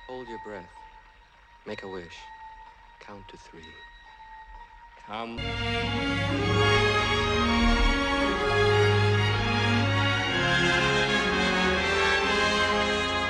Hold your breath. Make a wish. Count to 3. Come.